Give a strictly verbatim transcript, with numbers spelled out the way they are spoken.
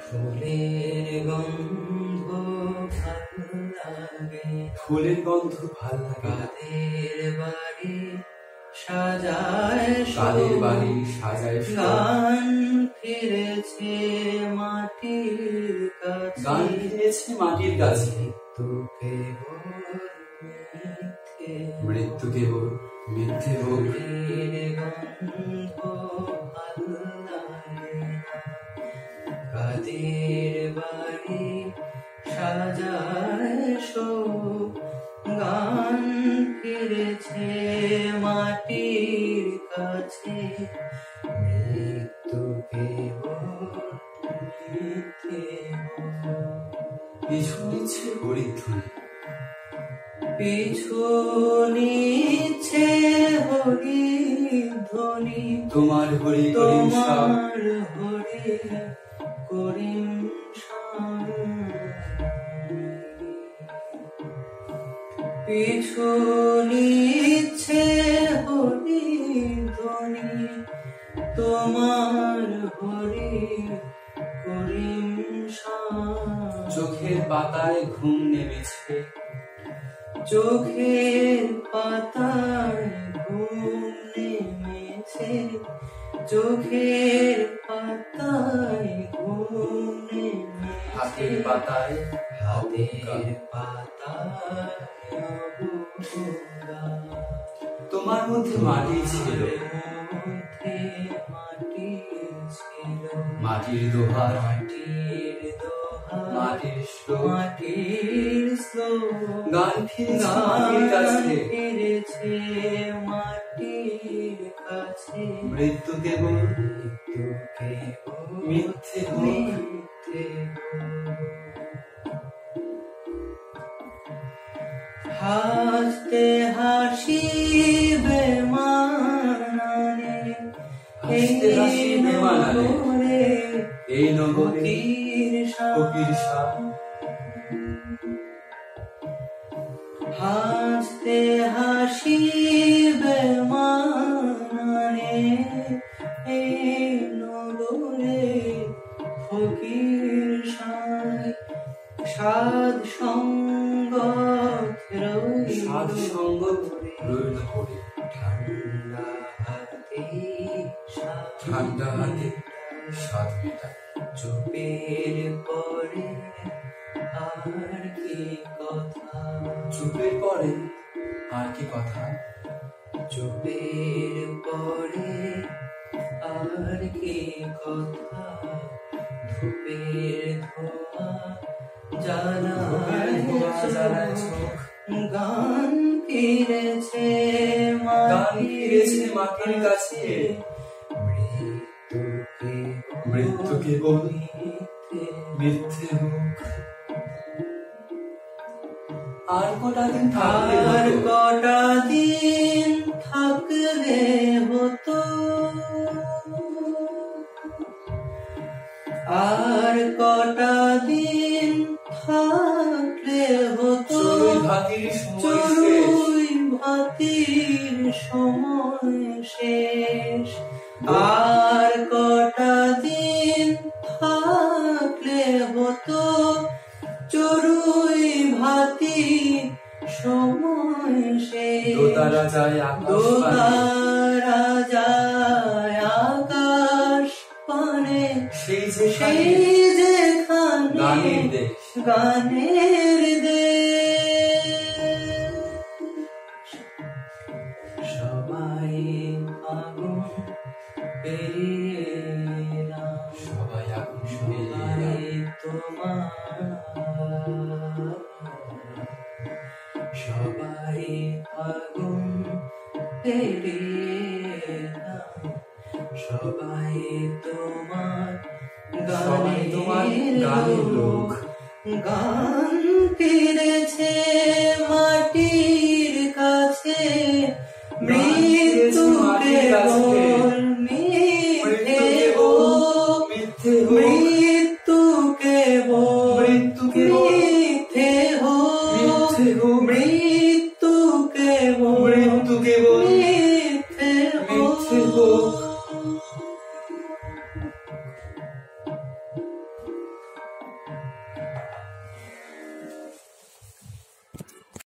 ফুলের গন্ধ ভাল লাগে, ফুলের গন্ধ ভাল লাগে, কাদের বাড়ি সাজায়, কাদের বাড়ি সাজায়, গান ফিরেছে মাটির কাছে, গান ফিরেছে মাটির কাছে, মৃত্যু কেবল মিথ্যে, মৃত্যু কেবল মিথ্যে হোক। ফুলের গন্ধ ভাল লাগে, কাদের বাড়ি সাজায় শোক, গান ফিরেছে মাটির কাছে, মৃত্যু কেবল মিথ্যে। পিছু নিচ্ছে হরিধ্বনি, পিছু নিচ্ছে হরিধ্বনি, তোমার হরি করিম শাহ, তোমার হরি করিম শাহ। পিছু নিচ্ছে হরিধ্বনি, তোমার হরি করিম শাহ। চোখের পাতায় ঘুম নেমেছে, চোখের পাতায় ঘুম নেমেছে, চোখের পাতায় ঘুম নেমেছে, হাতের পাতায় হাতের পাতায় অবজ্ঞা। তোমার মধ্যে মাটি ছিল, মধ্যে মাটি ছিল, মাটির দোহার, মাটির দোহা, মাটির শ্লোক, মাটির শ্লোক, গান ফিরেছে মাটির কাছে, ফিরেছে মাটির কাছে, মৃত্যু কেবল মৃত্যু কেবল মিথ্যে হোক। মিথ্যে হোক। হাসতে হাসি বেমানানে, হাসতে হাসি বেমানানে, এই নগরে ফকির শাহ। হাসতে হাসি বেমানানে, এই নগরে ফকির শাহ। সাধ সঙ্গত রইল, সাধ সঙ্গত রইল পড়ে, ঠান্ডা হাতে ঠান্ডা হাতে সাধ মেটায়। চুপের পরে আর কি কথা, চুপের পরে আর কি কথা, চুপের পরে আর কি কথা, ধূপের ধোঁয়া জ্বালায় চোখ, গান ফিরেছে গান ফিরেছে মাটির কাছে, মৃত্যু কেবল মিথ্যে হোক। আর কটা দিন থাকলে, আর কটা দিন থাকলে হতো, আর কটা দিন থাকলে হতো, চড়ুই ভাতির সময় শেষ। আর কটা দিন থাকলে হতো, চড়ুই ভাতি সময় শেষ। দোতারা যায় দোতারা যায় আকাশ পানে, সেই যে সেই যেখানে গানের দেশ, গানের দেশ। সবাই আগুন পেরিয়ে এলাম, সবাই আগুন সবাই তোমার, সবাই আগুন পেরিয়ে এলাম, সবাই তোমার সবাই তোমার গানের লোক। গান ফিরেছে মাটির কাছে, মৃত্যু কেবল মিথ্যে হোক, মৃত্যু কেবল মিথ্যে হোক, মৃত্যু কেবল মৃত্যু কেবল মিথ্যে হোক।